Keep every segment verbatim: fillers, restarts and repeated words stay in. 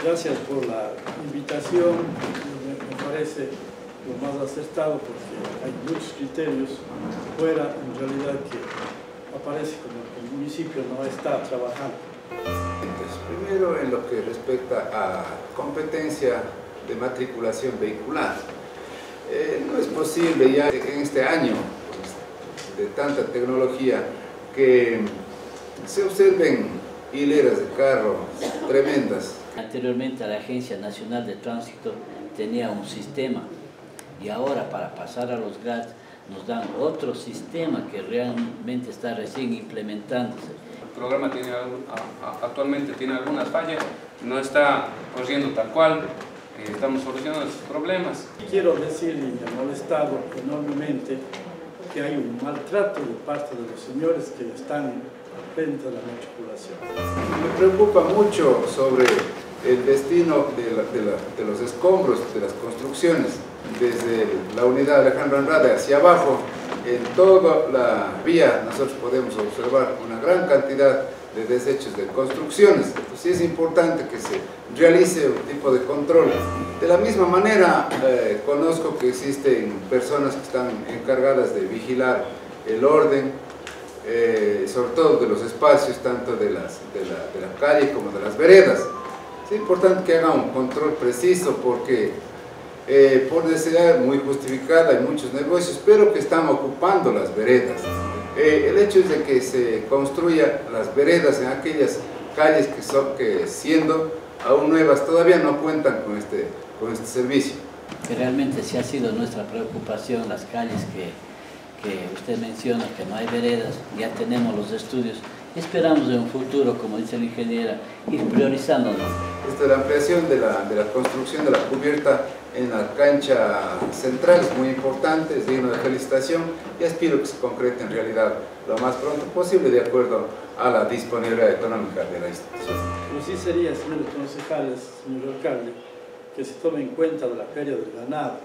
Gracias por la invitación, me, me parece lo más acertado porque hay muchos criterios fuera en realidad que aparece como que el municipio no está trabajando. Entonces, primero en lo que respecta a competencia de matriculación vehicular, eh, no es posible ya en este año pues, de tanta tecnología que se observen hileras de carros tremendas. Anteriormente la Agencia Nacional de Tránsito tenía un sistema y ahora para pasar a los G R A D nos dan otro sistema que realmente está recién implementándose. El programa tiene, actualmente tiene algunas fallas, no está corriendo tal cual, eh, estamos solucionando esos problemas. Quiero decir, y me ha molestado enormemente, que hay un maltrato de parte de los señores que están al frente de la matriculación. Me preocupa mucho sobre el destino de, la, de, la, de los escombros de las construcciones, desde la unidad de Alejandro Andrade hacia abajo, en toda la vía nosotros podemos observar una gran cantidad de desechos de construcciones. Entonces sí es importante que se realice un tipo de control. De la misma manera, eh, conozco que existen personas que están encargadas de vigilar el orden, eh, sobre todo de los espacios, tanto de, las, de, la, de la calle como de las veredas. Es importante que haga un control preciso porque eh, por necesidad muy justificada hay muchos negocios, pero que están ocupando las veredas. Eh, el hecho es de que se construya las veredas en aquellas calles que, son, que siendo aún nuevas todavía no cuentan con este, con este servicio. Que realmente sí ha sido nuestra preocupación las calles que, que usted menciona, que no hay veredas, ya tenemos los estudios. Esperamos en un futuro, como dice la ingeniera, ir priorizándonos. Esta, la ampliación de la, de la construcción de la cubierta en la cancha central es muy importante, es digno de felicitación y aspiro que se concrete en realidad lo más pronto posible de acuerdo a la disponibilidad económica de la institución. Pero sí sería, señores concejales, señor alcalde, que se tome en cuenta de la feria del ganado.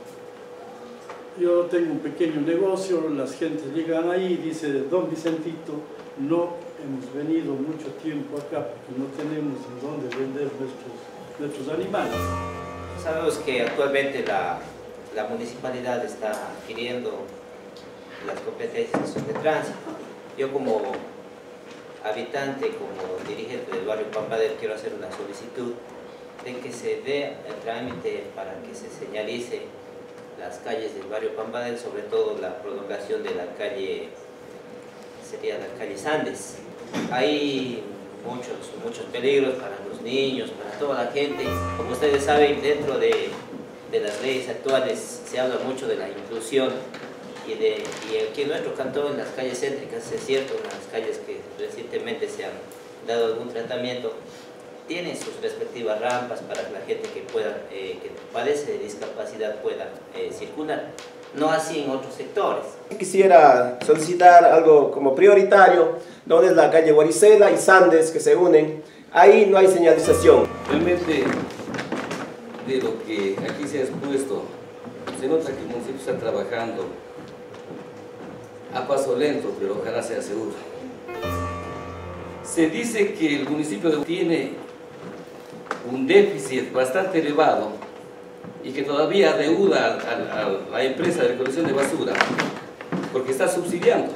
Yo tengo un pequeño negocio, las gentes llegan ahí y dicen, don Vicentito, no hemos venido mucho tiempo acá porque no tenemos en dónde vender nuestros, nuestros animales. Sabemos que actualmente la, la municipalidad está adquiriendo las competencias que son de tránsito. Yo como habitante, como dirigente del barrio Pampadel, quiero hacer una solicitud de que se dé el trámite para que se señalice las calles del barrio Pampadel, sobre todo la prolongación de la calle, sería la calle Sandes. Hay muchos, muchos peligros para los niños, para toda la gente. Como ustedes saben, dentro de, de las leyes actuales se habla mucho de la inclusión y, de, y aquí en nuestro cantón, en las calles céntricas, es cierto, en las calles que recientemente se han dado algún tratamiento, tienen sus respectivas rampas para que la gente que, pueda, eh, que padece de discapacidad pueda eh, circular. No así en otros sectores. Quisiera solicitar algo como prioritario, donde es la calle Guaricela y Sandes que se unen. Ahí no hay señalización. Realmente, de lo que aquí se ha expuesto, se nota que el municipio está trabajando a paso lento, pero ojalá sea seguro. Se dice que el municipio tiene un déficit bastante elevado y que todavía adeuda a, a, a la empresa de recolección de basura porque está subsidiando.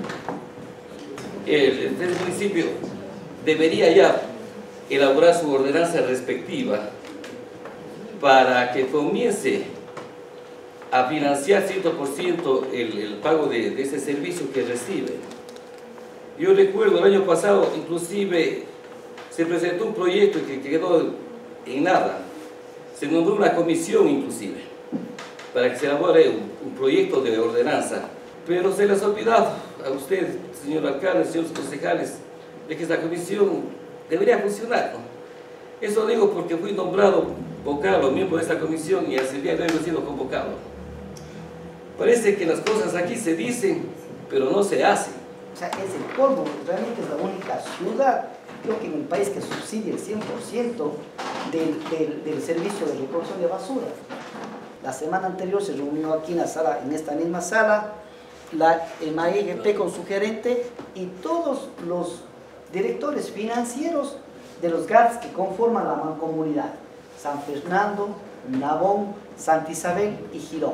El, el municipio debería ya elaborar su ordenanza respectiva para que comience a financiar cien por ciento el, el pago de, de ese servicio que recibe. Yo recuerdo el año pasado, inclusive, se presentó un proyecto que quedó en nada. Se nombró una comisión, inclusive, para que se elabore un, un proyecto de ordenanza. Pero se les ha olvidado a usted, señor alcalde, señores concejales, de que esta comisión debería funcionar, ¿no? Eso digo porque fui nombrado vocal o miembro de esta comisión y hace el día de hoy no he sido convocado. Parece que las cosas aquí se dicen, pero no se hacen. O sea, es el colmo, realmente es la única ciudad, creo que en un país que subsidia el cien por ciento del, del, del servicio de recolección de basura. La semana anterior se reunió aquí en la sala, en esta misma sala, la M A E G P con su gerente y todos los directores financieros de los G A Ts que conforman la mancomunidad: San Fernando, Nabón, Santa Isabel y Girón,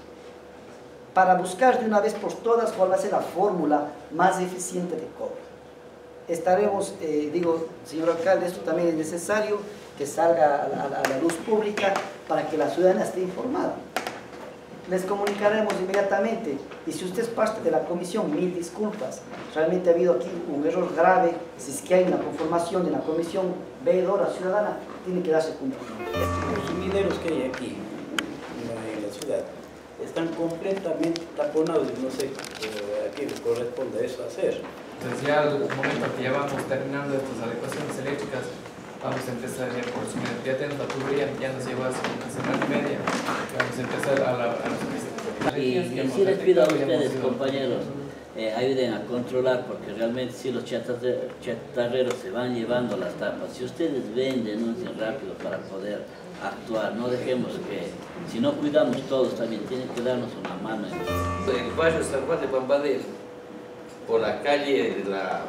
para buscar de una vez por todas cuál va a ser la fórmula más eficiente de cobro. Estaremos, eh, digo, señor alcalde, esto también es necesario que salga a la, a la luz pública para que la ciudadanía esté informada. Les comunicaremos inmediatamente, y si usted es parte de la comisión, mil disculpas, realmente ha habido aquí un error grave. Si es que hay una conformación de la comisión veedora ciudadana, tiene que darse cumplimiento. Los sumideros que hay aquí en la ciudad están completamente taponados y no sé eh, a quién corresponde eso hacer. Entonces ya al momento que ya vamos terminando estas adecuaciones eléctricas, vamos a empezar ya por su ya tenemos la tubería, ya nos lleva hace una semana y media, vamos a empezar a la, a la y, y sí les pido a ustedes, compañeros, eh, ayuden a controlar, porque realmente si los chatarreros se van llevando las tapas, si ustedes ven, denuncien rápido para poder actuar, no dejemos que, si no cuidamos todos también, tienen que darnos una mano. El barrio San Juan de Pambadero, por la calle de la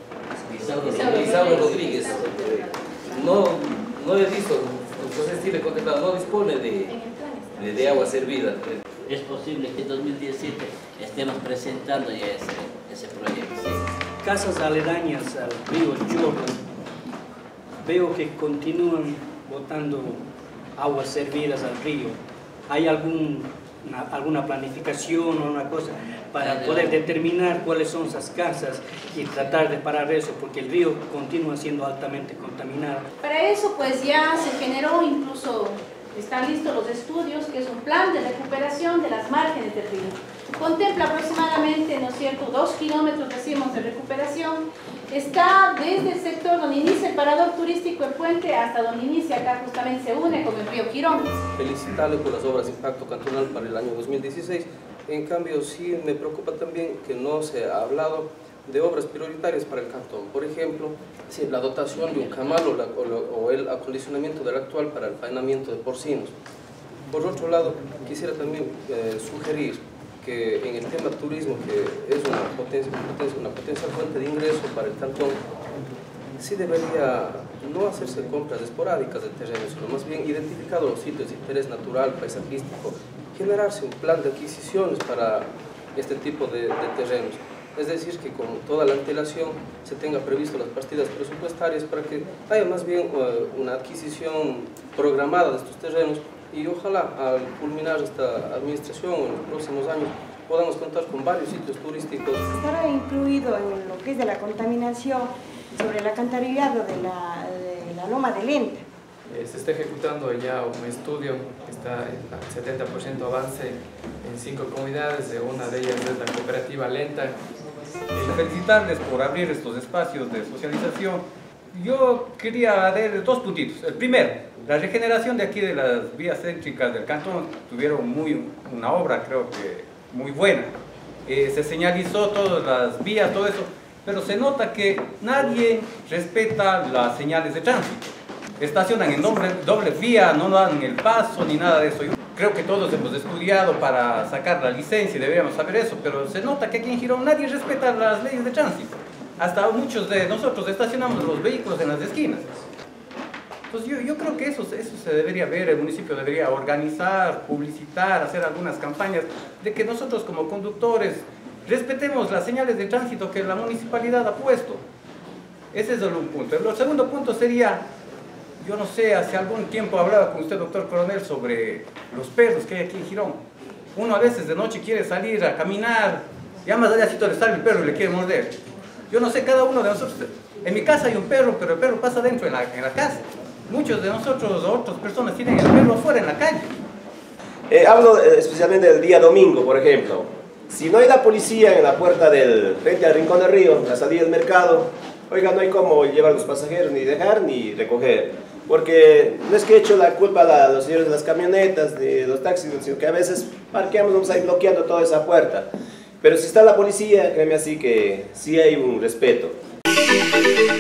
Isauro Rodríguez, no, no he visto, entonces sí le he contestado, no dispone de, de, de agua servida. Es posible que en dos mil diecisiete estemos presentando ya ese, ese proyecto. Sí. Casas aledañas al río Chorro, veo que continúan botando aguas servidas al río. ¿Hay algún, una, alguna planificación o una cosa para poder determinar cuáles son esas casas y tratar de parar eso, porque el río continúa siendo altamente contaminado? Para eso pues ya se generó, incluso están listos los estudios, que es un plan de recuperación de las márgenes del río. Contempla aproximadamente, ¿no es cierto?, dos kilómetros, decimos, de recuperación. Está desde el sector donde inicia el parador turístico El Puente hasta donde inicia acá, justamente se une con el río Girón. Felicitarle por las obras de impacto cantonal para el año dos mil dieciséis. En cambio, sí me preocupa también que no se ha hablado de obras prioritarias para el cantón. Por ejemplo, sí, la dotación de un camal o, la, o, la, o el acondicionamiento del actual para el faenamiento de porcinos. Por otro lado, quisiera también eh, sugerir que en el tema turismo, que es una, potencia, una potencial fuente de ingreso para el cantón, sí debería no hacerse compras esporádicas de terrenos, sino más bien identificados los sitios de interés natural, paisajístico, generarse un plan de adquisiciones para este tipo de, de terrenos. Es decir, que con toda la antelación se tenga previsto las partidas presupuestarias para que haya más bien uh, una adquisición programada de estos terrenos, y ojalá al culminar esta administración en los próximos años podamos contar con varios sitios turísticos. Estará incluido en lo que es de la contaminación sobre el alcantarillado de la, de la Loma de Lenta. Eh, se está ejecutando ya un estudio que está en setenta por ciento avance en cinco comunidades, una de ellas es la cooperativa Lenta. Y felicitarles por abrir estos espacios de socialización. Yo quería dar dos puntitos. El primero, la regeneración de aquí de las vías céntricas del cantón, tuvieron muy, una obra creo que muy buena. Eh, se señalizó todas las vías, todo eso, pero se nota que nadie respeta las señales de tránsito. Estacionan en doble, doble vía, no dan el paso ni nada de eso. Yo creo que todos hemos estudiado para sacar la licencia y deberíamos saber eso, pero se nota que aquí en Girón nadie respeta las leyes de tránsito. Hasta muchos de nosotros estacionamos los vehículos en las esquinas. Entonces yo, yo creo que eso, eso se debería ver, el municipio debería organizar, publicitar, hacer algunas campañas de que nosotros como conductores respetemos las señales de tránsito que la municipalidad ha puesto. Ese es el un punto. El segundo punto sería, yo no sé, hace algún tiempo hablaba con usted, doctor Coronel, sobre los perros que hay aquí en Girón. Uno a veces de noche quiere salir a caminar, ya más allá si le sale el perro y le quiere morder. Yo no sé, cada uno de nosotros, en mi casa hay un perro, pero el perro pasa dentro en la, en la casa. Muchos de nosotros o otras personas tienen el perro afuera en la calle. Eh, hablo eh, especialmente del día domingo, por ejemplo. Si no hay la policía en la puerta del frente al Rincón del Río, la salida del mercado, oiga, no hay cómo llevar a los pasajeros, ni dejar, ni recoger. Porque no es que he hecho la culpa a los señores de las camionetas, de los taxis, sino que a veces parqueamos, vamos a ir bloqueando toda esa puerta. Pero si está la policía, créeme así que sí hay un respeto.